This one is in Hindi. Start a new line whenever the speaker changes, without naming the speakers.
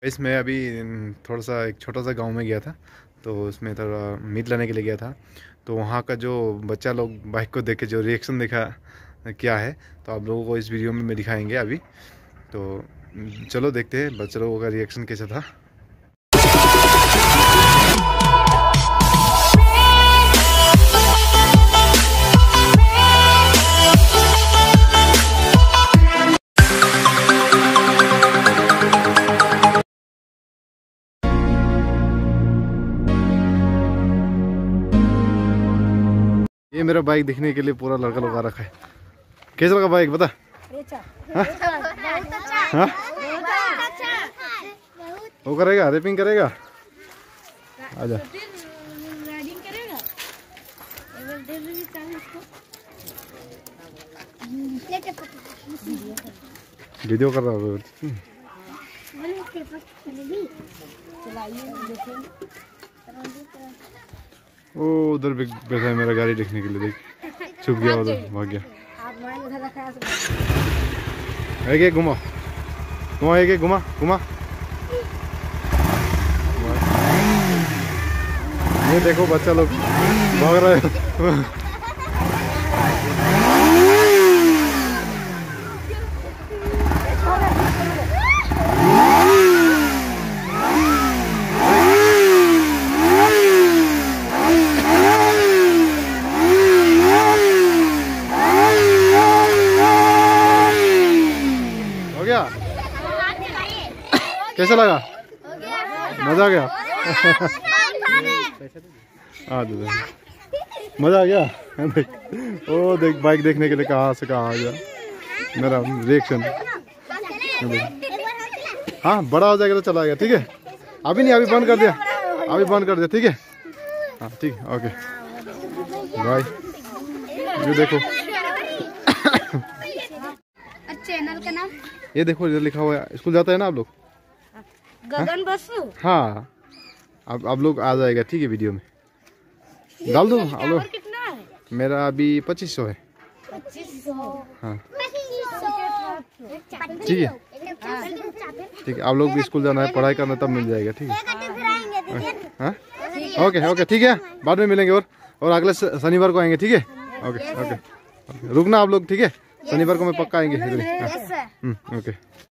इसमें अभी थोड़ा सा एक छोटा सा गांव में गया था, तो उसमें थोड़ा मीट लाने के लिए गया था। तो वहाँ का जो बच्चा लोग बाइक को देख के जो रिएक्शन देखा क्या है, तो आप लोगों को इस वीडियो में दिखाएंगे अभी। तो चलो देखते हैं बच्चे लोगों का रिएक्शन कैसा था। ये मेरा बाइक दिखने के लिए पूरा लड़का लोग आ रखा है। कैसा लगा बाइक बता? हाँ? वो करेगा, रैपिंग करेगा। आजा। वीडियो कर रहा हूँ। ओ उधर बैठा है मेरा गाड़ी देखने के लिए, देख छुप गया उधर, भाग गया। एक घुमा घुमा, एक घुमा घुमा। ये देखो बच्चा लोग भाग रहा है। हो गया? कैसा लगा? मजा आ गया? हाँ दे मजा आ गया। ओ देख बाइक देखने के लिए कहाँ से कहाँ आ गया मेरा रिएक्शन। हाँ बड़ा हो जाएगा तो चला गया, ठीक है। अभी नहीं, अभी बंद कर दिया, अभी बंद कर दिया, ठीक है। हाँ ठीक है, ओके बाय। ये देखो
चैनल का नाम
ये देखो, इधर लिखा हुआ है। स्कूल जाता है ना आप लोग?
गगन बसु।
हाँ अब आप लोग आ जाएगा, ठीक है। वीडियो में डाल दो आप लोग।
कितना है?
मेरा अभी 2500 है।
2500।
हाँ ठीक है, ठीक है। आप लोग भी स्कूल जाना है, पढ़ाई करना, तब मिल जाएगा, ठीक है। हाँ ओके ओके ठीक है, बाद में मिलेंगे। और अगले शनिवार को आएंगे, ठीक है। ओके ओके रुकना आप लोग, ठीक है। शनिवार को मैं पक्का आएंगे इधर। ओके।